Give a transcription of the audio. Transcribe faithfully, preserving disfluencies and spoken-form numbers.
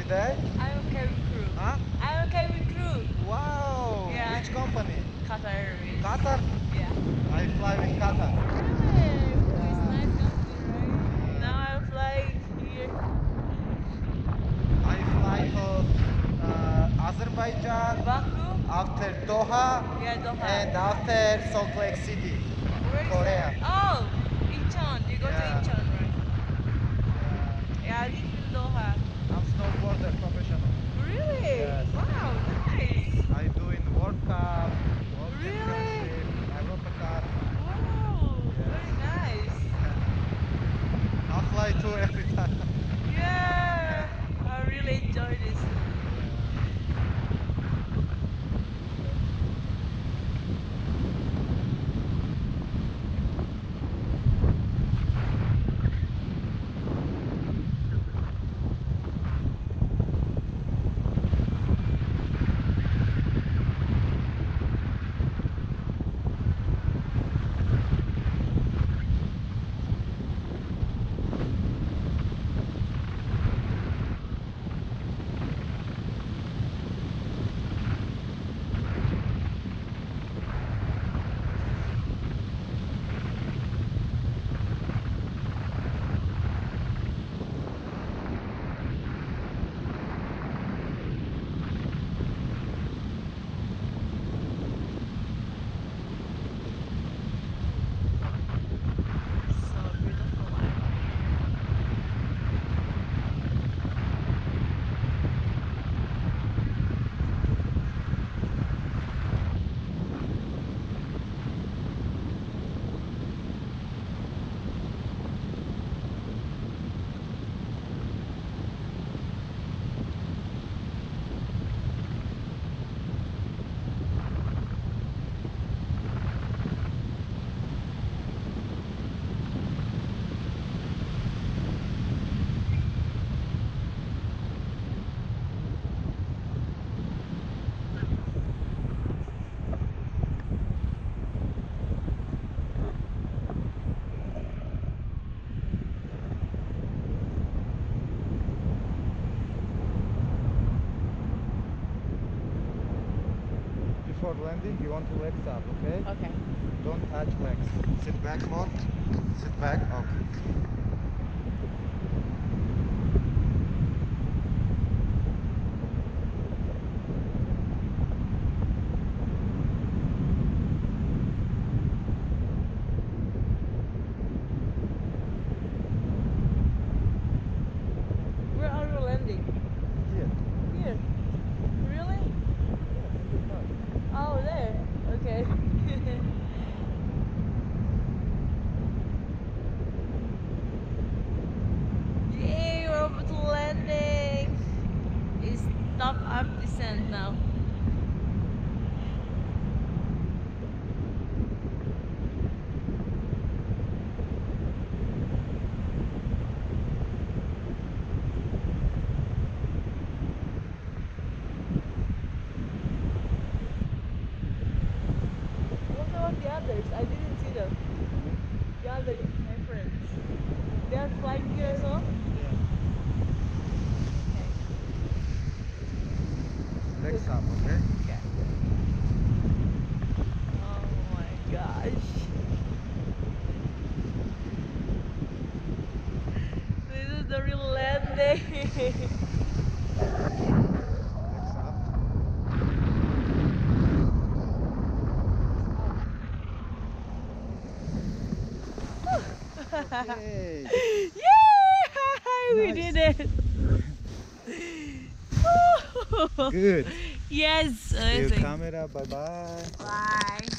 today? I'm a cabin crew. Huh? I'm a cabin crew. Wow! Yeah. Which company? Qatar Airways. Qatar? Yeah. I fly with Qatar. Really? Ooh, it's Yeah. nice company, right? Yeah. Now I'm flying here. I fly to uh, Azerbaijan, Baku? after Doha, Yeah, Doha. and after Salt Lake City, Where is Korea. that? Oh, Incheon. You go to Yeah. Incheon, right? Yeah. Yeah, I live in Doha. I'm snowboarder professional. Really? Yes. Wow, nice. I do in World Cup, World Really? Championship, Europa Cup. Wow, Yes. very nice. I fly too every time. Yeah, I really enjoy this. So beautiful out Before landing, you want to legs up, okay? Okay. Don't touch legs. Sit back, Mon. Sit back. Okay. Where are you landing? Here. Here. Really? Oh, there. Okay. Yay, we're over to landing. It's stop up descent now. What about the others? I didn't see them. The other, my friends. They are flying here as well? Okay. Legs up, okay? Okay. Oh my gosh. This is the real landing. Legs up. Okay. Yay! We Nice. did it. Good. Yes. See you, Amazing. camera. Bye bye. Bye.